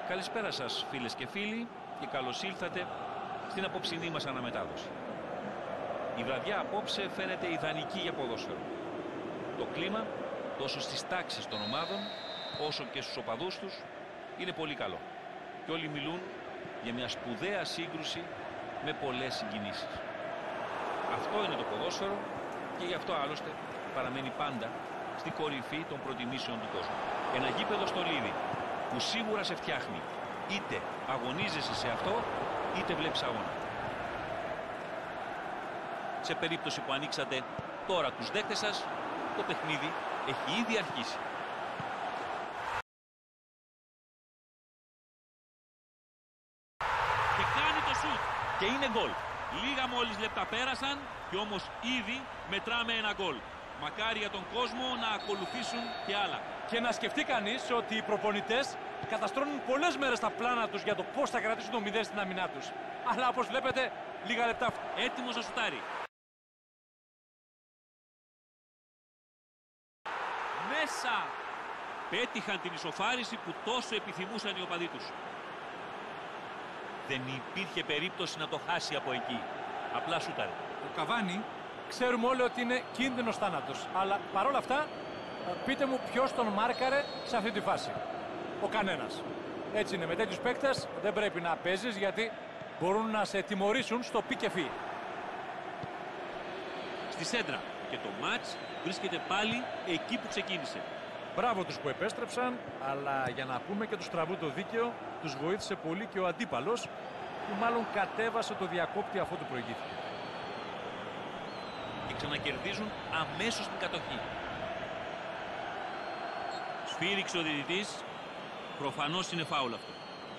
Καλησπέρα σας φίλες και φίλοι και καλώς ήλθατε στην απόψινή μας αναμετάδοση. Η βραδιά απόψε φαίνεται ιδανική για ποδόσφαιρο. Το κλίμα τόσο στις τάξεις των ομάδων όσο και στους οπαδούς τους είναι πολύ καλό. Και όλοι μιλούν για μια σπουδαία σύγκρουση με πολλές συγκινήσεις. Αυτό είναι το ποδόσφαιρο και γι' αυτό άλλωστε παραμένει πάντα στην κορυφή των προτιμήσεων του κόσμου. Ένα γήπεδο στο Λίδι που σίγουρα σε φτιάχνει. Είτε αγωνίζεσαι σε αυτό, είτε βλέπεις αγώνα. Σε περίπτωση που ανοίξατε τώρα τους δέκτες σας, το παιχνίδι έχει ήδη αρχίσει. Και κάνει το σουτ και είναι γκολ. Λίγα μόλις λεπτά πέρασαν και όμως ήδη μετράμε ένα γκολ. Μακάρι για τον κόσμο να ακολουθήσουν και άλλα. Και να σκεφτεί κανείς ότι οι προπονητές καταστρώνουν πολλές μέρες τα πλάνα τους για το πώς θα κρατήσουν το 0 στην άμυνά τους. Αλλά όπως βλέπετε, λίγα λεπτά. Έτοιμος να σουτάρει. Μέσα! Πέτυχαν την ισοφάριση που τόσο επιθυμούσαν οι οπαδοί τους. Δεν υπήρχε περίπτωση να το χάσει από εκεί. Απλά σούταρε. Ο Καβάνι ξέρουμε όλοι ότι είναι κίνδυνος θάνατος. Αλλά παρόλα αυτά, πείτε μου ποιος τον μάρκαρε σε αυτή τη φάση. Ο κανένας. Έτσι είναι, με τέτοιους παίκτες δεν πρέπει να παίζεις γιατί μπορούν να σε τιμωρήσουν στο πι και φι. Στη σέντρα. Και το μάτς βρίσκεται πάλι εκεί που ξεκίνησε. Μπράβο τους που επέστρεψαν, αλλά για να πούμε και τους τραβού το δίκαιο, τους βοήθησε πολύ και ο αντίπαλος, που μάλλον κατέβασε το διακόπτη αφού του προηγήθηκε. Και ξανακερδίζουν αμέσως την κατοχή. Σφύριξε ο διαιτητής. Προφανώς είναι φάουλ αυτό.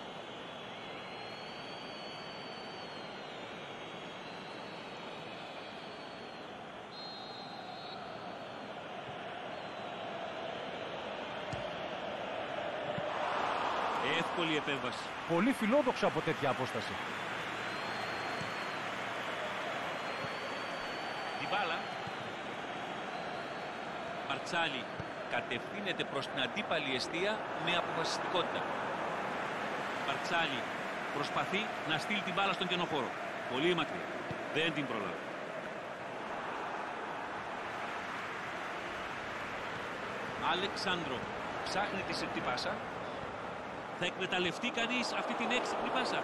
Εύκολη επέμβαση. Πολύ φιλόδοξο από τέτοια απόσταση. Την μπάλα. Παρτσάλι κατευθύνεται προς την αντίπαλη εστία με αποφασιστικότητα. Παρτσάλι προσπαθεί να στείλει την μπάλα στον κενοχώρο. Πολύ μακριά. Δεν την προλάβει. Αλεξάνδρο ψάχνει τη σεπτή πάσα. Θα εκμεταλλευτεί κανείς αυτή την έξυπνη πάσα.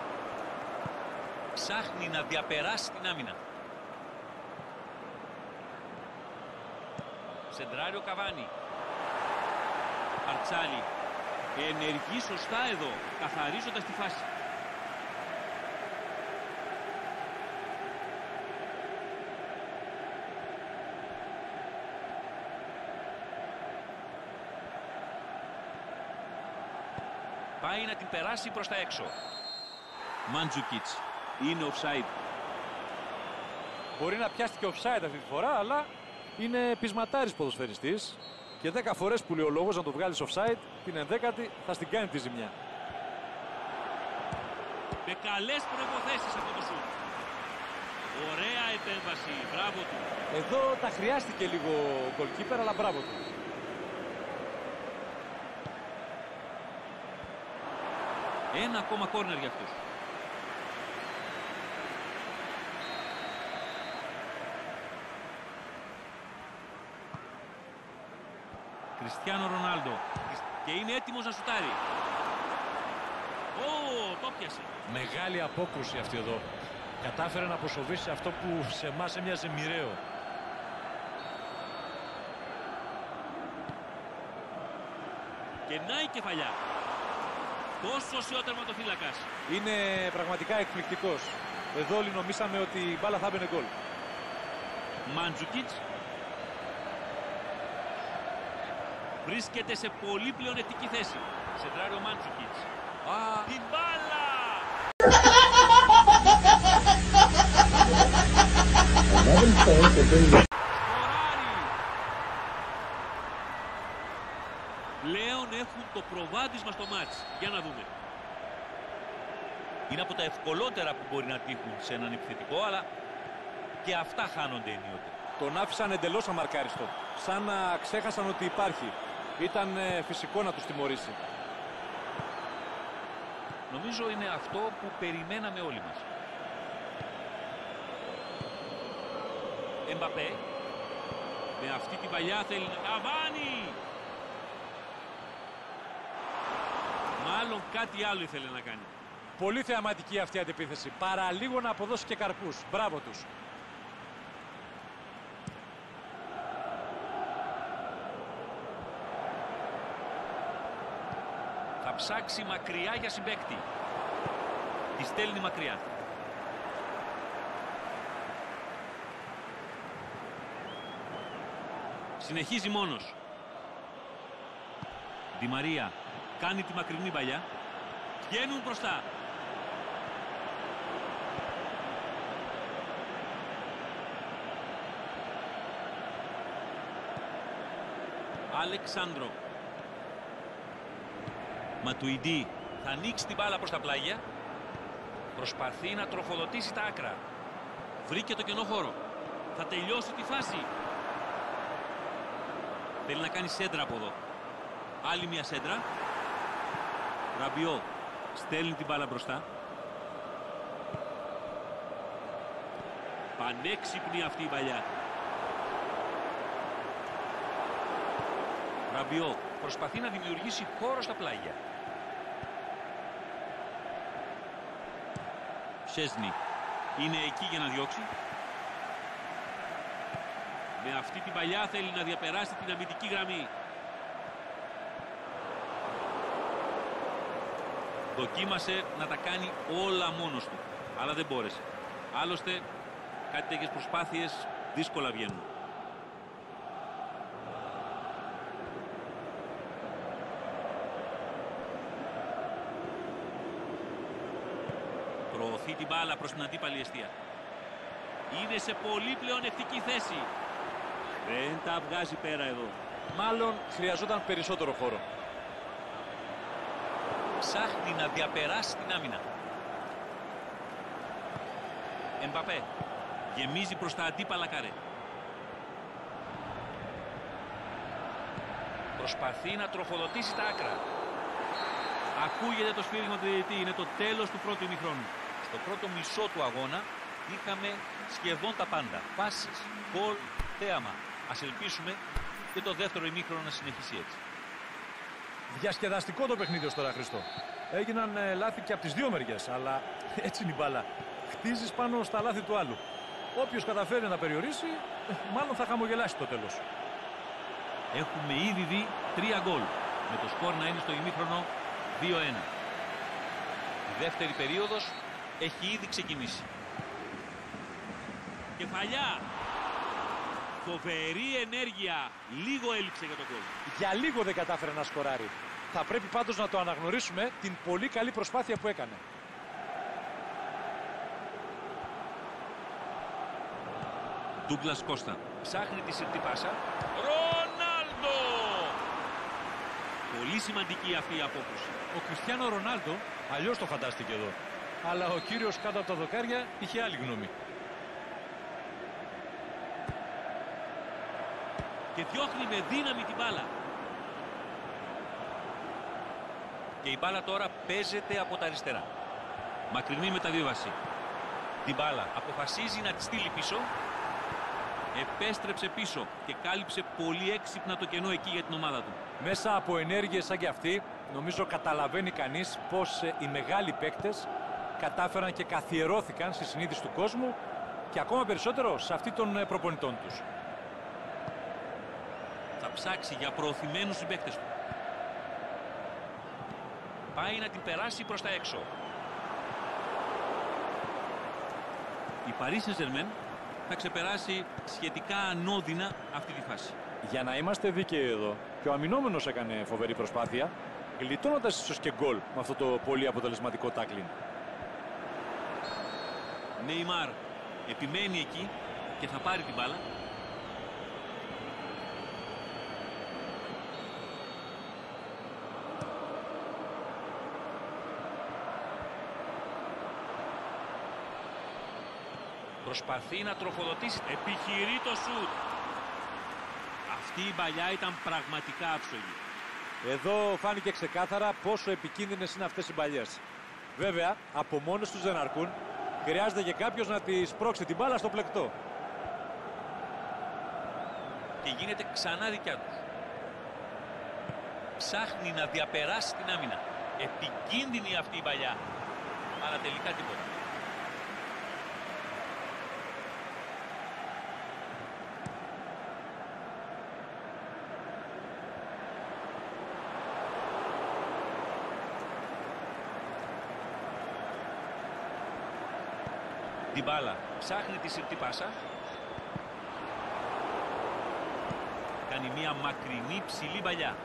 Ψάχνει να διαπεράσει την άμυνα. Σεντράριο Καβάνι. Αρτσάλι. Ενεργεί σωστά εδώ, καθαρίζοντας τη φάση. Πάει να την περάσει προς τα έξω. Μάντζουκιτς. Είναι offside. Μπορεί να πιάστηκε offside αυτή τη φορά, αλλά είναι πεισματάρης ποδοσφαιριστής και 10 φορές που λέει ο λόγος να το βγάλεις offside, την 11η θα στην κάνει τη ζημιά. Με καλές προϋποθέσεις αυτό το σουτ. Ωραία επέμβαση. Μπράβο του. Εδώ τα χρειάστηκε λίγο ο goalkeeper, αλλά μπράβο του. Ένα ακόμα κόρνερ για αυτούς. Κριστιάνο Ρονάλντο. Και είναι έτοιμος να σουτάρει. Το πιάσε. Μεγάλη απόκρουση αυτή εδώ. Κατάφερε να αποσοβήσει αυτό που σε εμάς έμοιαζε μοιραίο. Κενάει η κεφαλιά. Τόσο σε ο τερματοφύλακας. Είναι πραγματικά εκπληκτικός. Εδώ όλοι νομίσαμε ότι η μπάλα θα έμπαινε γκολ. Μάντζουκιτς. Βρίσκεται σε πολύ πλεονεκτική θέση. Σεντράρει ο Μάντζουκιτς. Την μπάλα! Σκοράρει! Πλέον έχουν το προβάδισμα στο μάτς. Για να δούμε. Είναι από τα ευκολότερα που μπορεί να τύχουν σε έναν επιθετικό, αλλά και αυτά χάνονται ενίοτε. Τον άφησαν εντελώς αμαρκάριστο. Σαν να ξέχασαν ότι υπάρχει. Ήταν φυσικό να τους τιμωρήσει. Νομίζω είναι αυτό που περιμέναμε όλοι μας. Εμπαπέ. Με αυτή την παλιά θέλει να Καβάνι. Μάλλον κάτι άλλο ήθελε να κάνει. Πολύ θεαματική αυτή η αντεπίθεση. Παραλίγο να αποδώσει και καρπούς. Μπράβο τους. Θα ψάξει μακριά για συμπαίκτη. Τη στέλνει μακριά. Συνεχίζει μόνος. Ντι Μαρία κάνει τη μακρινή παλιά. Βγαίνουν μπροστά. Αλεξάνδρο. Ματουιντή θα ανοίξει την μπάλα προς τα πλάγια. Προσπαθεί να τροφοδοτήσει τα άκρα. Βρήκε το κενό χώρο. Θα τελειώσει τη φάση. Θέλει να κάνει σέντρα από εδώ. Άλλη μια σέντρα. Ραμπιό στέλνει την μπάλα μπροστά. Πανέξυπνη αυτή η παλιά. Ραμπιό προσπαθεί να δημιουργήσει χώρο στα πλάγια. Σέσνη είναι εκεί για να διώξει. Με αυτή την παλιά θέλει να διαπεράσει την αμυντική γραμμή. Δοκίμασε να τα κάνει όλα μόνος του, αλλά δεν μπόρεσε. Άλλωστε, κάτι τέτοιες προσπάθειες δύσκολα βγαίνουν. Προωθεί την μπάλα προς την αντίπαλη εστία. Είναι σε πολύ πλεονεκτική θέση. Δεν τα βγάζει πέρα εδώ. Μάλλον χρειαζόταν περισσότερο χώρο. Ψάχνει να διαπεράσει την άμυνα. Εμπαπέ γεμίζει προς τα αντίπαλα καρέ. Προσπαθεί να τροφοδοτήσει τα άκρα. Ακούγεται το σφύριγμα του διαιτητή. Είναι το τέλος του πρώτου ημιχρόνου. Στο πρώτο μισό του αγώνα είχαμε σχεδόν τα πάντα. Πάσεις, γκολ, θέαμα. Ας ελπίσουμε και το δεύτερο ημίχρονο να συνεχίσει έτσι. Διασκεδαστικό το παιχνίδι ως τώρα, Χριστό. Έγιναν λάθη και από τις δύο μεριές, αλλά έτσι είναι η μπάλα. Χτίζεις πάνω στα λάθη του άλλου. Όποιος καταφέρει να περιορίσει, μάλλον θα χαμογελάσει το τέλος. Έχουμε ήδη δει 3 γκολ, με το σκορ να είναι στο ημίχρονο 2-1. Η δεύτερη περίοδος έχει ήδη ξεκινήσει. Κεφαλιά! Φοβερή ενέργεια. Λίγο έλειψε για τον γκολ. Για λίγο δεν κατάφερε να σκοράρει. Θα πρέπει πάντως να το αναγνωρίσουμε την πολύ καλή προσπάθεια που έκανε. Ντούγκλας Κώστα ψάχνει τη συρτή πάσα. Ρονάλντο! Πολύ σημαντική αυτή η απόκρουση. Ο Κριστιάνο Ρονάλντο αλλιώς το φαντάστηκε εδώ. Αλλά ο κύριος κάτω από τα δοκάρια είχε άλλη γνώμη. Και διώχνει με δύναμη την μπάλα. Και η μπάλα τώρα παίζεται από τα αριστερά. Μακρινή μεταβίβαση. Την μπάλα αποφασίζει να τη στείλει πίσω. Επέστρεψε πίσω και κάλυψε πολύ έξυπνα το κενό εκεί για την ομάδα του. Μέσα από ενέργειες σαν και αυτή, νομίζω καταλαβαίνει κανείς πως οι μεγάλοι παίκτες κατάφεραν και καθιερώθηκαν στη συνείδηση του κόσμου και ακόμα περισσότερο σε αυτή των προπονητών τους. Θα ψάξει για προωθημένους συμπαίκτες του. Πάει να την περάσει προς τα έξω. Η Paris Saint-Germain θα ξεπεράσει σχετικά ανώδυνα αυτή τη φάση. Για να είμαστε δίκαιοι εδώ, και ο αμυνόμενος έκανε φοβερή προσπάθεια, γλιτώνοντας ίσως και γκολ με αυτό το πολύ αποτελεσματικό τάκλιν. Νεϊμάρ επιμένει εκεί και θα πάρει την μπάλα. Προσπαθεί να τροφοδοτήσει. Επιχειρεί το σουτ. Αυτή η παλιά ήταν πραγματικά άψογη. Εδώ φάνηκε ξεκάθαρα πόσο επικίνδυνες είναι αυτές οι παλιές. Βέβαια, από μόνος τους δεν αρκούν. Χρειάζεται και κάποιος να τη σπρώξει την μπάλα στο πλεκτό. Και γίνεται ξανά δικιά τους. Ψάχνει να διαπεράσει την άμυνα. Επικίνδυνη αυτή η παλιά. Αλλά τελικά τίποτα. Ντιμπάλα ψάχνει τη συρτή πάσα. Κάνει μια μακρινή ψηλή παλιά.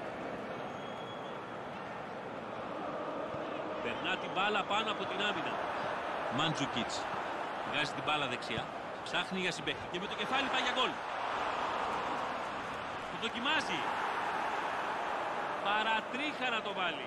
Περνά την μπάλα πάνω από την άμυνα. Μάντζουκιτς βγάζει την μπάλα δεξιά. Ψάχνει για συμπαίχτη και με το κεφάλι πάει για γκολ. Το δοκιμάζει. Παρατρίχα να το βάλει.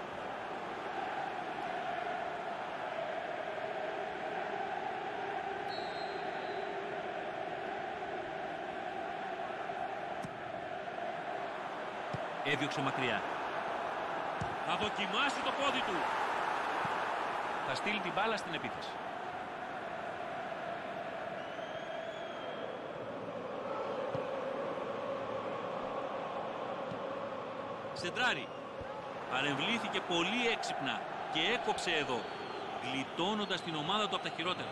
Έδιωξε μακριά. Θα δοκιμάσει το πόδι του. Θα στείλει την μπάλα στην επίθεση. Σεντράρι. Παρεμβλήθηκε πολύ έξυπνα και έκοψε εδώ, γλιτώνοντας την ομάδα του από τα χειρότερα.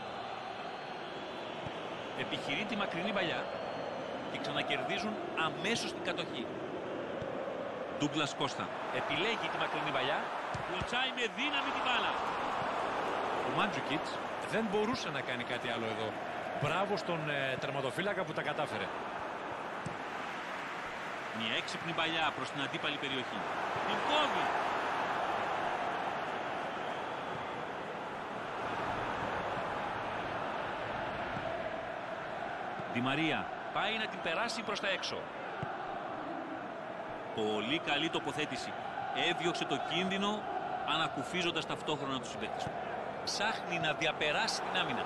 Επιχειρεί τη μακρινή παλιά και ξανακερδίζουν αμέσως την κατοχή. Ντούγκλας Κώστα επιλέγει τη μακρινή παλιά. Κλωτσάει με δύναμη την μπάλα. Ο Μάντζουκιτς δεν μπορούσε να κάνει κάτι άλλο εδώ. Μπράβο στον τερματοφύλακα που τα κατάφερε. Μια έξυπνη παλιά προς την αντίπαλη περιοχή. Την κόβει. Ντι Μαρία πάει να την περάσει προς τα έξω. Πολύ καλή τοποθέτηση. Έδιωξε το κίνδυνο ανακουφίζοντας ταυτόχρονα τους συμπαίκτες του. Ψάχνει να διαπεράσει την άμυνα.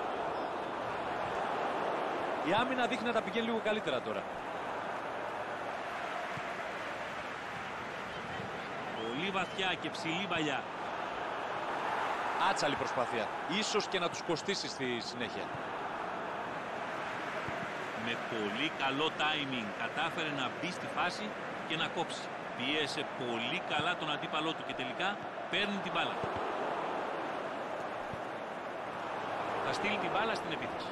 Η άμυνα δείχνει να τα πηγαίνει λίγο καλύτερα τώρα. Πολύ βαθιά και ψηλή παλιά. Άτσαλη προσπάθεια. Ίσως και να τους κοστίσει στη συνέχεια. Με πολύ καλό timing κατάφερε να μπει στη φάση και να κόψει. Πίεσε πολύ καλά τον αντίπαλό του και τελικά παίρνει την μπάλα. Θα στείλει την μπάλα στην επίθεση.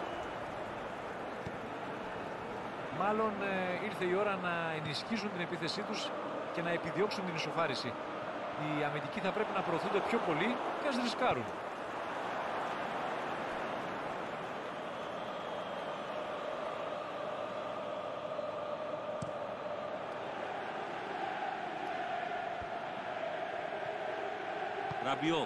Μάλλον ήρθε η ώρα να ενισχύσουν την επίθεσή τους και να επιδιώξουν την ισοφάριση. Οι αμυντικοί θα πρέπει να προωθούνται πιο πολύ και ας ρισκάρουν. Ραμπιό.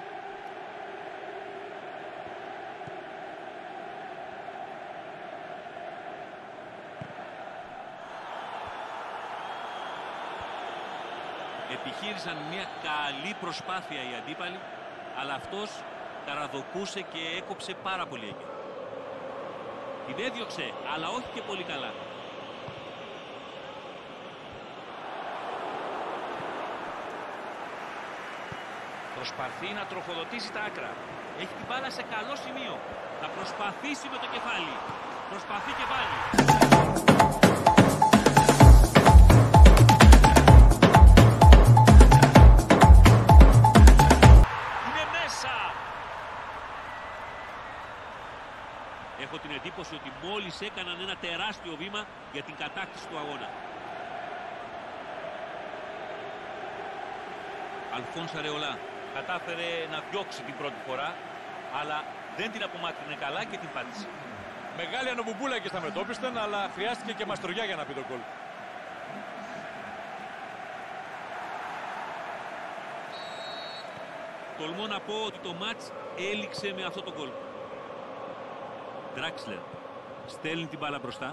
Επιχείρησαν μια καλή προσπάθεια οι αντίπαλοι, αλλά αυτός καραδοκούσε και έκοψε πάρα πολύ έγκαιρα. Την έδιωξε, αλλά όχι και πολύ καλά. Προσπαθεί να τροφοδοτήσει τα άκρα. Έχει την μπάλα σε καλό σημείο. Θα προσπαθήσει με το κεφάλι. Προσπαθεί και πάλι. Είναι μέσα. Έχω την εντύπωση ότι μόλις έκαναν ένα τεράστιο βήμα για την κατάκτηση του αγώνα. Αλφόνς Αρεολά κατάφερε να διώξει την πρώτη φορά, αλλά δεν την απομάκρυνε καλά και την πάτησε. Μεγάλη ανομπομπούλα και στα μετώπιστεν, αλλά χρειάστηκε και μαστρογιά για να πει το γκολ. Τολμώ να πω ότι το μάτς έληξε με αυτό το γκολ. Ντράξλερ στέλνει την μπάλα μπροστά.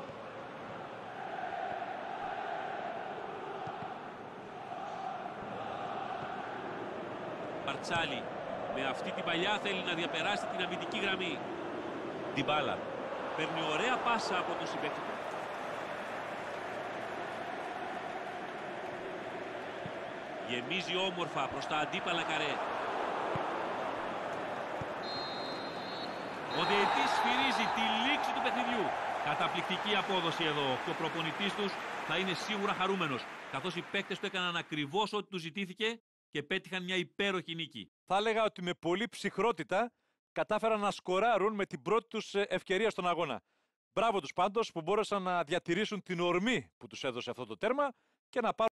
Παρτσάλι με αυτή την παλιά θέλει να διαπεράσει την αμυντική γραμμή. Ντιμπάλα παίρνει ωραία πάσα από τον συμπαίκτη του. Γεμίζει όμορφα προς τα αντίπαλα καρέ. Ο διαιτητής σφυρίζει τη λήξη του παιχνιδιού. Καταπληκτική απόδοση εδώ και ο προπονητής τους θα είναι σίγουρα χαρούμενος, καθώς οι παίκτες του έκαναν ακριβώς ό,τι τους ζητήθηκε και πέτυχαν μια υπέροχη νίκη. Θα έλεγα ότι με πολλή ψυχρότητα κατάφεραν να σκοράρουν με την πρώτη τους ευκαιρία στον αγώνα. Μπράβο τους πάντως που μπόρεσαν να διατηρήσουν την ορμή που τους έδωσε αυτό το τέρμα και να πάρουν